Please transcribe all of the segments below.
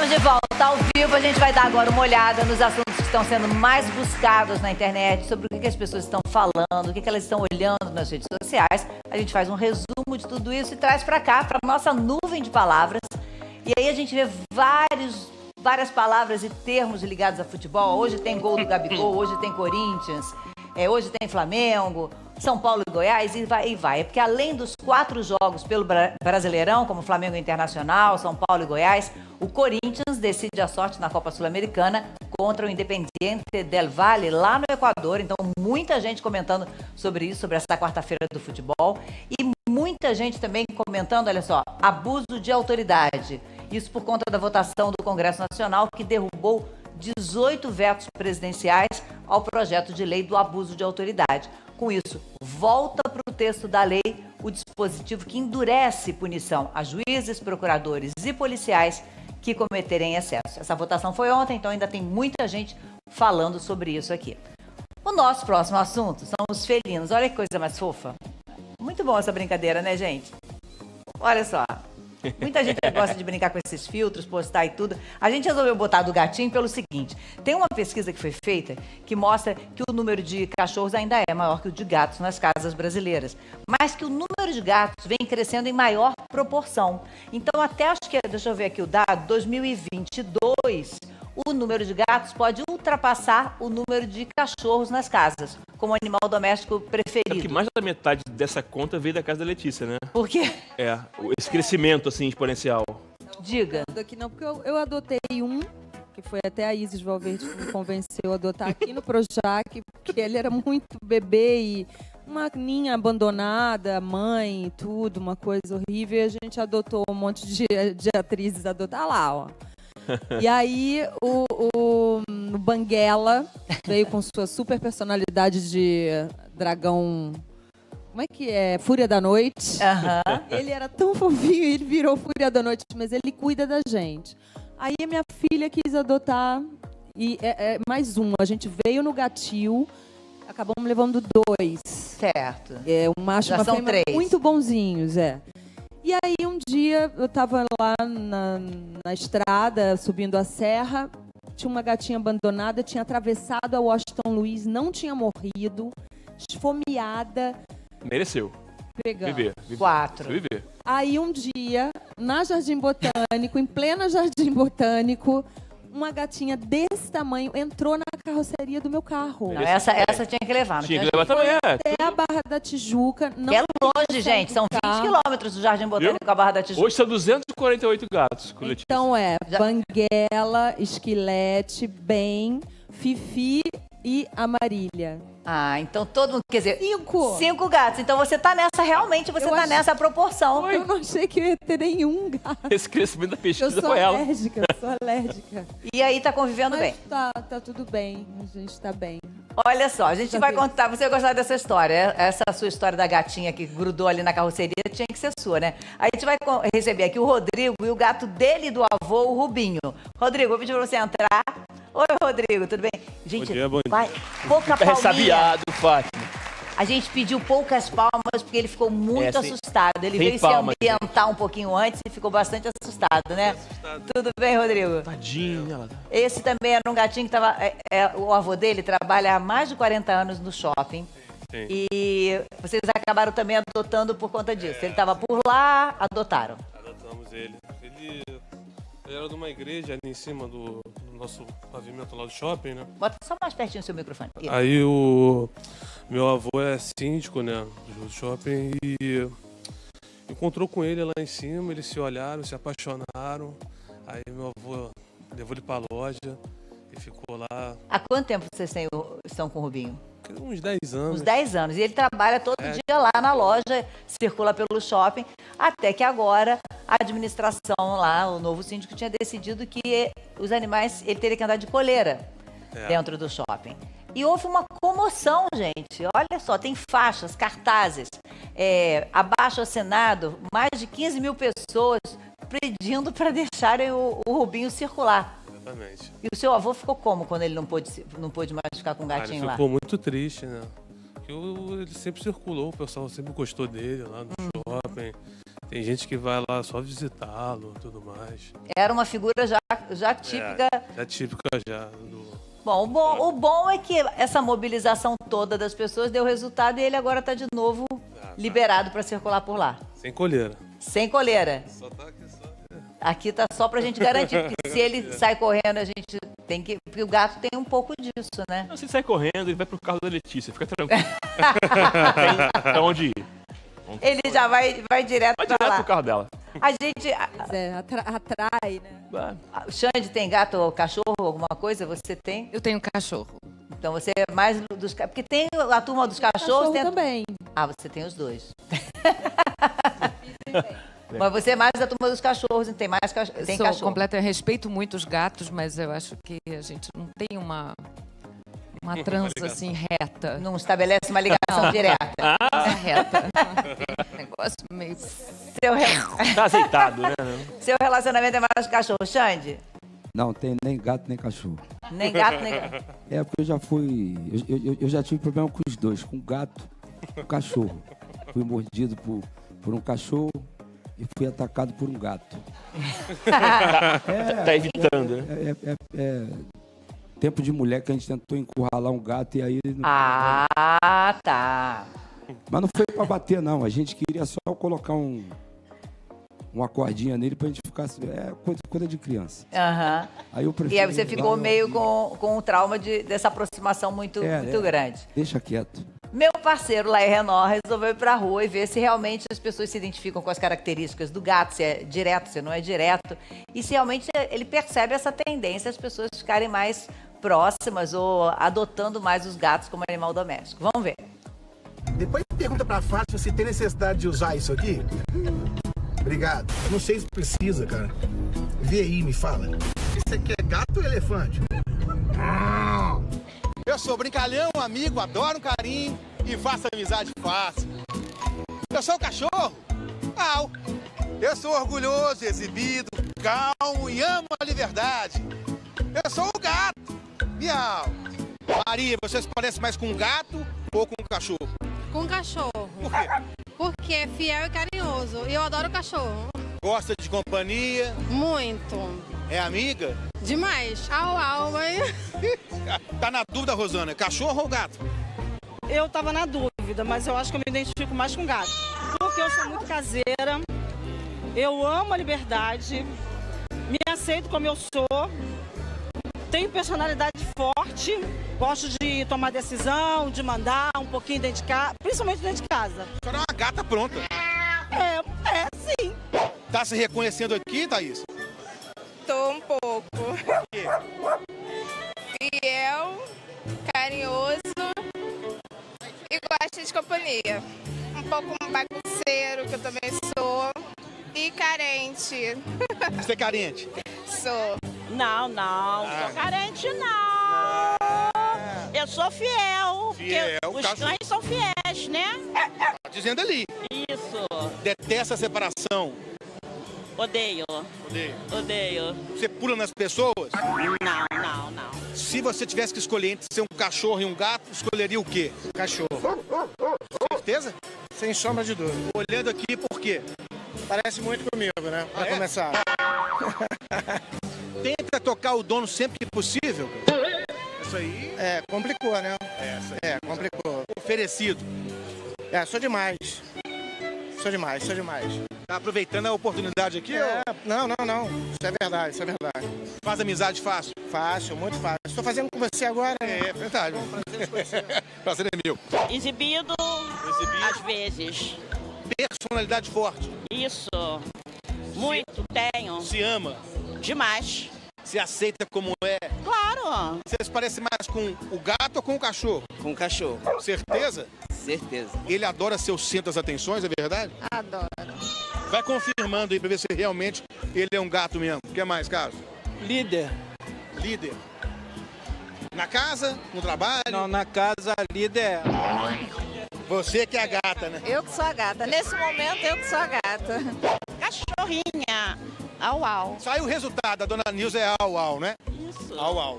Estamos de volta ao vivo. A gente vai dar agora uma olhada nos assuntos que estão sendo mais buscados na internet, sobre o que as pessoas estão falando, o que elas estão olhando nas redes sociais. A gente faz um resumo de tudo isso e traz para cá, para nossa nuvem de palavras. E aí a gente vê várias palavras e termos ligados a futebol. Hoje tem gol do Gabigol, hoje tem Corinthians, hoje tem Flamengo, São Paulo e Goiás, e vai. É porque além dos 4 jogos pelo Brasileirão, como Flamengo Internacional, São Paulo e Goiás, o Corinthians decide a sorte na Copa Sul-Americana contra o Independiente del Valle, lá no Equador. Então, muita gente comentando sobre isso, sobre essa quarta-feira do futebol. E muita gente também comentando, olha só, abuso de autoridade. Isso por conta da votação do Congresso Nacional, que derrubou 18 vetos presidenciais ao projeto de lei do abuso de autoridade. Com isso, volta para o texto da lei o dispositivo que endurece punição a juízes, procuradores e policiais que cometerem excesso. Essa votação foi ontem, então ainda tem muita gente falando sobre isso aqui. O nosso próximo assunto são os felinos. Olha que coisa mais fofa. Muito bom essa brincadeira, né, gente? Olha só. Muita gente gosta de brincar com esses filtros, postar e tudo. A gente resolveu botar do gatinho pelo seguinte: tem uma pesquisa que foi feita que mostra que o número de cachorros ainda é maior que o de gatos nas casas brasileiras, mas que o número de gatos vem crescendo em maior proporção. Então, até acho que, deixa eu ver aqui o dado, 2022, o número de gatos pode ultrapassar o número de cachorros nas casas, como animal doméstico preferido. Sabe que mais da metade dessa conta veio da casa da Letícia, né? Por quê? Esse crescimento, assim, exponencial. Diga. Aqui não, porque eu adotei um, que foi até a Isis Valverde que me convenceu a adotar aqui no Projac, porque ele era muito bebê e uma ninha abandonada, mãe, tudo, uma coisa horrível. E a gente adotou um monte de atrizes adotar lá, ó. E aí o Banguela veio com sua super personalidade de dragão. Como é que é? Fúria da Noite. Uhum. Ele era tão fofinho, ele virou Fúria da Noite, mas ele cuida da gente. Aí a minha filha quis adotar e mais um. A gente veio no gatil, acabamos levando 2. Certo. Um macho e uma são fêmea 3. muito bonzinhos, E aí um dia eu tava lá na estrada, subindo a serra, tinha uma gatinha abandonada, tinha atravessado a Washington Luiz, não tinha morrido, esfomeada. Mereceu. Viver. 4. Viver. Aí um dia, na Jardim Botânico, em plena Jardim Botânico, uma gatinha desse tamanho entrou na carroceria do meu carro. Não, essa tinha que levar. Não tinha que levar também, até a Barra da Tijuca. Não que é longe, gente. São 20 quilômetros do Jardim Botânico com a Barra da Tijuca. Hoje são 248 gatos com Letícia. Então Banguela, Esquilete, Ben, Fifi e Amarília. Ah, então todo mundo, quer dizer, 5 gatos. Então você tá nessa, realmente, você tá nessa proporção. Eu não achei que eu ia ter nenhum gato. Esse crescimento da pesquisa Eu sou foi ela. alérgica. E aí tá convivendo bem. Tá tudo bem, a gente tá bem. Olha só, a gente vai contar, você vai gostar dessa história, essa sua história da gatinha que grudou ali na carroceria tinha que ser sua, né? A gente vai receber aqui o Rodrigo e o gato dele e do avô, o Rubinho. Rodrigo, vou pedir pra você entrar. Oi, Rodrigo, tudo bem? Gente, bom dia. Pouca palminha. Ressabiado, Fátima. A gente pediu poucas palmas porque ele ficou muito assustado. Ele veio se ambientar um pouquinho antes e ficou bastante assustado, né? Tudo bem, Rodrigo? Tadinho, ela. Esse também era um gatinho que tava... o avô dele trabalha há mais de 40 anos no shopping. Sim. E vocês acabaram também adotando por conta disso. Ele estava por lá, adotaram. Adotamos ele. Ele era de uma igreja ali em cima do nosso pavimento lá do shopping, né? Bota só mais pertinho o seu microfone. Aí o meu avô é síndico, né, do shopping, e encontrou com ele lá em cima, eles se olharam, se apaixonaram. Aí meu avô levou ele pra loja e ficou lá. Há quanto tempo vocês estão com o Rubinho? Uns 10 anos. Uns 10 anos. E ele trabalha todo dia lá na loja, circula pelo shopping, até que agora a administração lá, o novo síndico, tinha decidido que os animais, ele teria que andar de coleira dentro do shopping. E houve uma comoção, gente. Olha só, tem faixas, cartazes, abaixo assinado, mais de 15 mil pessoas pedindo para deixarem o Rubinho circular. Exatamente. E o seu avô ficou como quando ele não pôde mais ficar com o gatinho ele lá? Ficou muito triste, né? Porque ele sempre circulou, o pessoal sempre gostou dele lá no shopping. Tem gente que vai lá só visitá-lo e tudo mais. Era uma figura já típica. Já típica já. Bom, o bom é que essa mobilização toda das pessoas deu resultado e ele agora está de novo liberado para circular por lá. Sem coleira. Sem coleira. Só tá aqui só. Aqui tá só pra gente garantir, porque se ele sai correndo, a gente tem que... Porque o gato tem um pouco disso, né? Não, se sai correndo, ele vai pro carro da Letícia, fica tranquilo. Tem pra onde ir. Ele já vai direto Vai pra direto lá. pro carro dela. A gente... Atrai, né? Vai. Xande, tem gato ou cachorro, alguma coisa? Você tem? Eu tenho cachorro. Então você é mais dos... Porque tem a turma dos cachorros... Cachorro tem a- também. Ah, você tem os dois. Mas você é mais da turma dos cachorros, não tem mais cachorro. Tem Sou cachorro. completa, eu respeito muito os gatos, mas eu acho que a gente não tem uma trança assim reta. Não estabelece uma ligação direta. Reta. Um negócio meio... Tá azeitado, né? Seu relacionamento é mais com cachorro, Xande? Não, tem nem gato nem cachorro. Nem gato, nem... É porque eu já fui. Eu já tive problema com os dois, com o gato e com o cachorro. Fui mordido por um cachorro e fui atacado por um gato. Tá evitando, né? É tempo de mulher que a gente tentou encurralar um gato e aí. Ah, tá. Mas não foi pra bater, não. A gente queria só colocar uma cordinha nele pra gente ficar. É coisa de criança. Aham. Aí eu prefiro. E aí você ficou meio com o trauma dessa aproximação muito grande. Deixa quieto. Meu parceiro lá em Renó resolveu ir pra rua e ver se realmente as pessoas se identificam com as características do gato, se é direto, se não é direto. E se realmente ele percebe essa tendência as pessoas ficarem mais próximas ou adotando mais os gatos como animal doméstico. Vamos ver. Depois pergunta pra Fátima se tem necessidade de usar isso aqui. Obrigado. Não sei se precisa, cara. Vê aí, me fala. Isso aqui é gato ou elefante? Eu sou brincalhão, amigo, adoro um carinho e faço amizade fácil. Eu sou o cachorro. Au. Eu sou orgulhoso, exibido, calmo e amo a liberdade. Eu sou o gato. Miau. Maria, você se parece mais com um gato ou com um cachorro? Com um cachorro. Por quê? Porque é fiel e carinhoso. E eu adoro cachorro. Gosta de companhia? Muito. É amiga? Demais. Au, au, mãe. Tá na dúvida, Rosana, cachorro ou gato? Eu tava na dúvida, mas eu acho que eu me identifico mais com gato. Porque eu sou muito caseira, eu amo a liberdade, me aceito como eu sou, tenho personalidade forte, gosto de tomar decisão, de mandar um pouquinho dentro de casa, principalmente dentro de casa. A senhora é uma gata pronta. Sim. Tá se reconhecendo aqui, Thaís? Tô um pouco. Fiel, carinhoso e gosta de companhia. Um pouco bagunceiro, que eu também sou. E carente. Você é carente? Sou. Não, sou carente não. Eu sou fiel. Fiel, porque os cachorro. cães são fiéis, né? Tá dizendo ali. Isso. Detesta a separação. Odeio. Odeio. Você pula nas pessoas? Não. Se você tivesse que escolher entre ser um cachorro e um gato, escolheria o quê? Cachorro. Certeza? Sem sombra de dúvida. Olhando aqui, por quê? Parece muito comigo, né? Pra começar. Tenta tocar o dono sempre que possível. Isso aí Complicou, né? Complicou. oferecido. Sou demais. Sou demais. Tá aproveitando a oportunidade aqui? Ou Não. Isso é verdade. faz amizade fácil? Fácil, muito fácil. Estou fazendo com você agora. É verdade. Prazer é meu. Exibido às vezes. Personalidade forte. Isso. Muito tenho. Se ama. Demais. Se aceita como é. Claro. Você se parece mais com o gato ou com o cachorro? Com o cachorro. Certeza? Certeza. Ele adora ser o centro das atenções, é verdade? Adoro. Vai confirmando aí pra ver se realmente ele é um gato mesmo. O que mais, Carlos? Líder. Líder. Na casa? No trabalho? Não, na casa, líder. Você que é a gata, né? Eu que sou a gata. Nesse momento, eu que sou a gata. Cachorrinha. Au, au. Saiu o resultado, a dona Nilza é au-au, né? Isso. Au-au.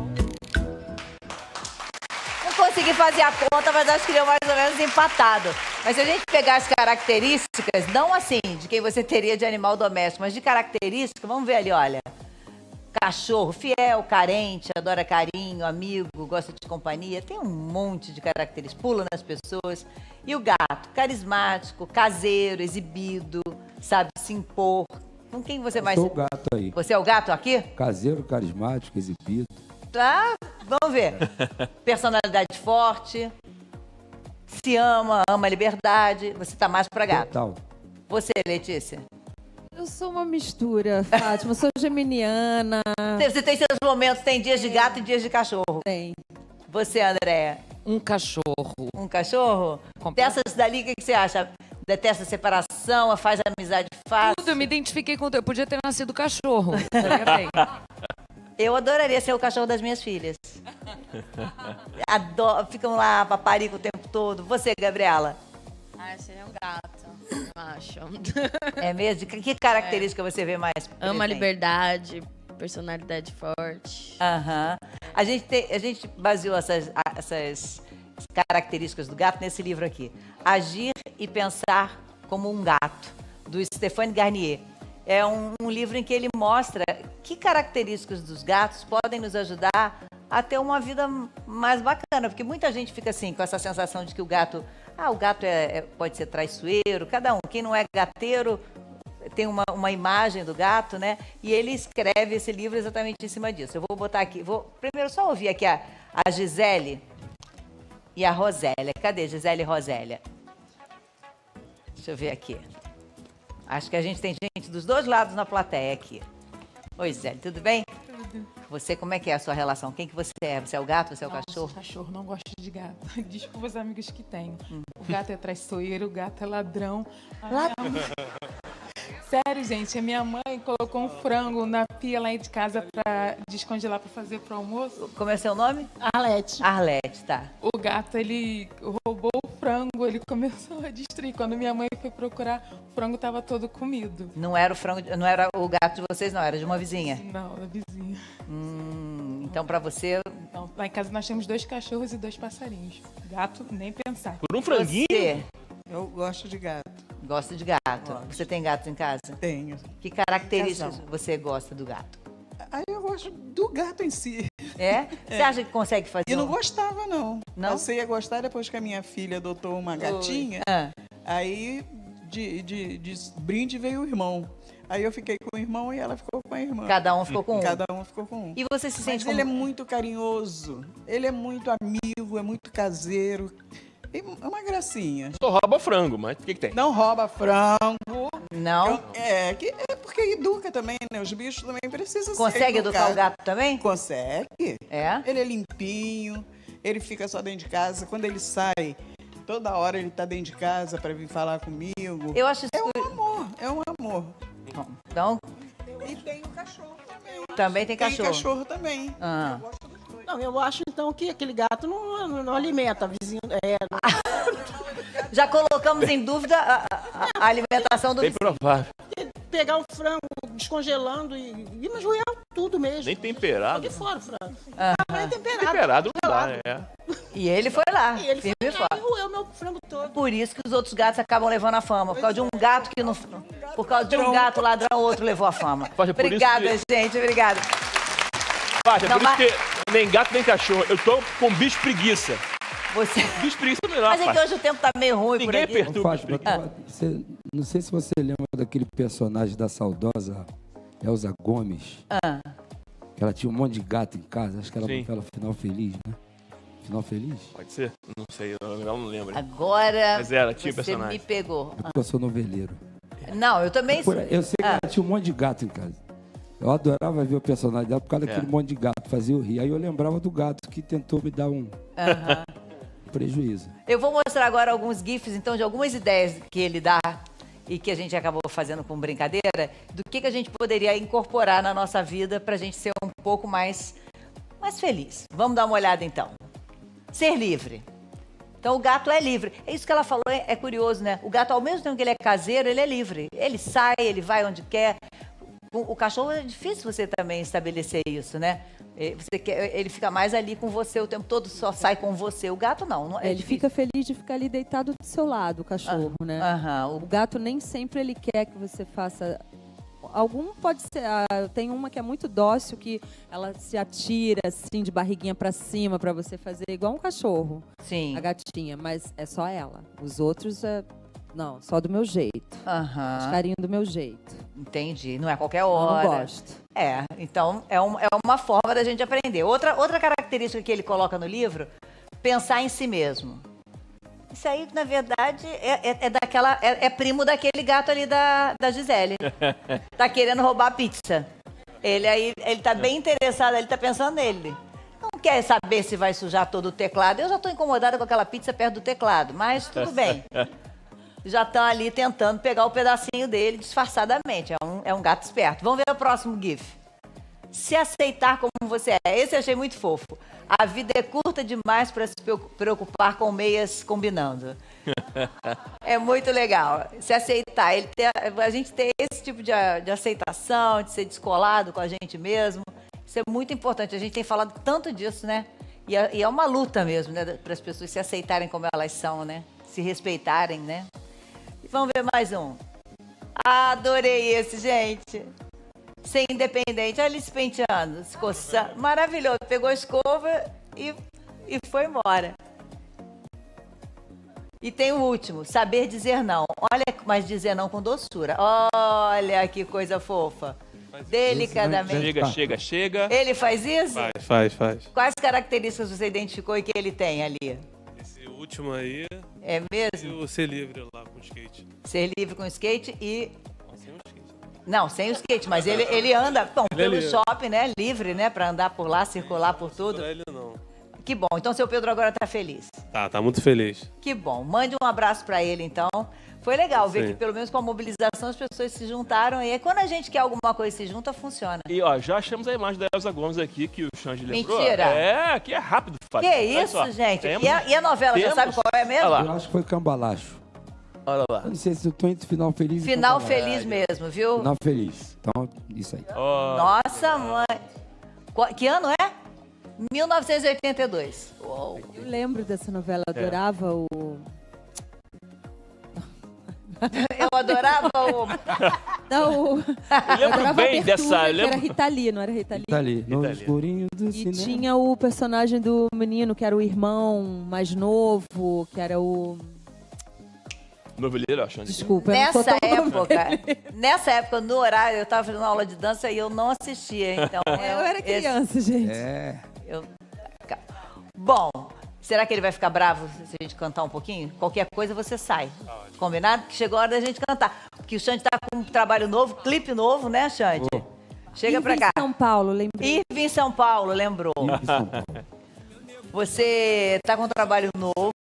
Não consegui fazer a conta, mas acho que deu mais ou menos empatado. Mas se a gente pegar as características, não assim, de quem você teria de animal doméstico, mas de característica, vamos ver ali, olha. Cachorro, fiel, carente, adora carinho, amigo, gosta de companhia. Tem um monte de características, pula nas pessoas. E o gato, carismático, caseiro, exibido, sabe se impor. Com quem você mais... Eu sou o gato aí. Você é o gato aqui? Caseiro, carismático, exibido. Tá, vamos ver. Personalidade forte, se ama, ama a liberdade. Você tá mais pra gato. Total. Você, Letícia? Eu sou uma mistura, Fátima. Eu sou geminiana. Você tem seus momentos, tem dias de gato e dias de cachorro. Tem. Você, Andréa? Um cachorro. Um cachorro? Dessas dali, o que você acha? Detesta a separação, faz amizade fácil? Tudo, eu me identifiquei com... Eu podia ter nascido cachorro. Estaria bem. Eu adoraria ser o cachorro das minhas filhas. Adoro, ficam lá, paparico o tempo todo. Você, Gabriela? Seria um gato, eu acho. É mesmo? Que característica você vê mais presente? Ama a liberdade, personalidade forte. Aham. A gente baseou essas características do gato nesse livro aqui. Agir e Pensar como um Gato, do Stéphane Garnier. É um livro em que ele mostra que características dos gatos podem nos ajudar a ter uma vida mais bacana. Porque muita gente fica assim, com essa sensação de que o gato pode ser traiçoeiro. Cada um, quem não é gateiro, tem uma imagem do gato, né? E ele escreve esse livro exatamente em cima disso. Eu vou botar aqui, primeiro só ouvir aqui a Gisele e a Rosélia. Cadê Gisele e Rosélia? Deixa eu ver aqui. Acho que a gente tem gente dos dois lados na plateia aqui. Oi, Gisele, tudo bem? Tudo. Você, como é que é a sua relação? Quem que você é? Você é o gato, você é o cachorro? Cachorro, não gosto de gato. Desculpa os amigos que tenho. O gato é traiçoeiro, o gato é ladrão. Sério, gente, a minha mãe colocou um frango na pia lá de casa pra descongelar pra fazer pro almoço. Como é seu nome? Arlete. Arlete, tá. O gato, ele roubou o frango, ele começou a destruir. Quando minha mãe foi procurar, o frango tava todo comido. Não era o frango, não era o gato de vocês, não, era de uma vizinha? Não, da vizinha. Então pra você... Então, lá em casa nós temos 2 cachorros e 2 passarinhos. Gato, nem pensar. Por um franguinho? Você? Eu gosto de gato. Gosto de gato. Você tem gatos em casa? Tenho. Que características você gosta do gato? Aí eu gosto do gato em si. É? Você acha que consegue fazer? Eu não gostava, não. Não? Passei a gostar depois que a minha filha adotou uma gatinha. Aí, de brinde, veio o irmão. Aí eu fiquei com o irmão e ela ficou com a irmã. Cada um ficou com um? Cada um ficou com um. E você se sente Mas ele é muito carinhoso. Ele é muito amigo, é muito caseiro. É uma gracinha. Só rouba frango, mas o que tem? Não rouba frango. Não? É porque educa também, né? Os bichos também precisam ser Consegue educar o gato também? Consegue. É? Ele é limpinho, ele fica só dentro de casa. Quando ele sai, toda hora ele tá dentro de casa para vir falar comigo. Eu acho É um amor, é um amor. Então... E tem o cachorro também. Também tem cachorro? Tem cachorro também. Ah. Não, eu acho então que aquele gato não alimenta a vizinho. Já colocamos em dúvida a alimentação do Bem provável. Pegar o frango descongelando e jogar tudo mesmo. Nem temperado. Joguei fora o frango. Não é temperado. Temperado não dá, é. E ele foi lá, E ele foi firme e lá forte. e roeu meu frango todo. Por isso que os outros gatos acabam levando a fama. Por causa de um gato que não... Por causa de um gato ladrão, o outro levou a fama. Por isso Obrigada, que- gente. Obrigada. Fátima, Não, por isso que nem gato nem cachorro. Eu tô com bicho preguiça. Você... Bicho preguiça é melhor, Mas é que Fátima. hoje o tempo tá meio ruim Ninguém por aqui. perturba. Fátima, não sei se você lembra daquele personagem da saudosa Elza Gomes. Que ela tinha um monte de gato em casa. Acho que ela Sim. novela Final Feliz, né? Final Feliz? Pode ser? Não sei, eu não lembro. Agora Mas era, tinha você personagem. me pegou. É porque eu sou noveleiro. Não, eu também sou. Eu sei que ela tinha um monte de gato em casa. Eu adorava ver o personagem dela por causa daquele monte de gato, fazia eu rir. Aí eu lembrava do gato que tentou me dar um prejuízo. Eu vou mostrar agora alguns GIFs, então, de algumas ideias que ele dá e que a gente acabou fazendo com brincadeira, do que a gente poderia incorporar na nossa vida para a gente ser um pouco mais feliz. Vamos dar uma olhada, então. Ser livre. Então, o gato é livre. É isso que ela falou, é curioso, né? O gato, ao mesmo tempo que ele é caseiro, ele é livre. Ele sai, ele vai onde quer. O cachorro é difícil você também estabelecer isso, né? Ele fica mais ali com você o tempo todo, só sai com você. O gato não é Ele difícil. fica feliz de ficar ali deitado do seu lado, o cachorro, né? O gato nem sempre ele quer que você faça... Algum pode ser... tem uma que é muito dócil, que ela se atira assim, de barriguinha pra cima, pra você fazer igual um cachorro. Sim. A gatinha, mas é só ela. Os outros não, só do meu jeito. Os carinhos do meu jeito. Entendi. Não é qualquer hora. Eu não gosto. Então é uma forma da gente aprender. Outra característica que ele coloca no livro, pensar em si mesmo. Isso aí, na verdade, é primo daquele gato ali da Gisele. Tá querendo roubar a pizza. Ele tá bem interessado, ele tá pensando nele. Não quer saber se vai sujar todo o teclado. Eu já tô incomodada com aquela pizza perto do teclado, mas tudo bem. Já estão ali tentando pegar o pedacinho dele disfarçadamente. É um gato esperto. Vamos ver o próximo GIF. Se aceitar como você é. Esse eu achei muito fofo. A vida é curta demais para se preocupar com meias combinando. É muito legal. Se aceitar. A gente ter esse tipo de aceitação, de ser descolado com a gente mesmo. Isso é muito importante. A gente tem falado tanto disso, né? E é uma luta mesmo, né? Para as pessoas se aceitarem como elas são, né? Se respeitarem, né? E vamos ver mais um. Adorei esse, gente. Ser independente. Olha ele se penteando, se coçando. Maravilhoso. Pegou a escova e foi embora. E tem o último. Saber dizer não. Olha, mas dizer não com doçura. Olha que coisa fofa. Delicadamente. Chega. Ele faz isso? Faz. Quais características você identificou e que ele tem ali? Esse último aí... É mesmo? E o ser livre lá com o skate. Ser livre com o skate e... Não, sem o skate, mas ele anda pelo shopping, né? Livre, né? Pra andar por lá, circular por tudo. Ele não. Que bom. Então, seu Pedro agora tá feliz. Tá muito feliz. Que bom. Mande um abraço pra ele, então. Foi legal ver que, pelo menos com a mobilização, as pessoas se juntaram. E aí, quando a gente quer alguma coisa e se junta, funciona. E, ó, já achamos a imagem da Elza Gomes aqui, que o Xande lembrou. Mentira! Aqui é rápido, Fábio. Que isso, gente? E a novela, já sabe qual é mesmo? Eu acho que foi Cambalacho. Olha lá. Eu não sei se eu tô entre Final Feliz e Final Feliz mesmo, viu? Final Feliz. Então, isso aí. Nossa, mãe. Que ano é? 1982. Uou. Eu lembro dessa novela, eu adorava o... Eu adorava o... Não, eu lembro bem dessa... Era Rita Lee, não era Rita Lee? Rita Lee, no escurinho do cinema. E tinha o personagem do menino, que era o irmão mais novo, que era o... Noveleiro, Xande. Desculpa, nessa época, no horário, eu tava fazendo aula de dança e eu não assistia, então... eu era criança, gente. Bom, será que ele vai ficar bravo se a gente cantar um pouquinho? Qualquer coisa você sai. Combinado? Que chegou a hora da gente cantar. Porque o Xande tá com um trabalho novo, clipe novo, né, Xande? Chega pra cá. Em São Paulo, lembrei. Ive em São Paulo, lembrou. Você tá com um trabalho novo,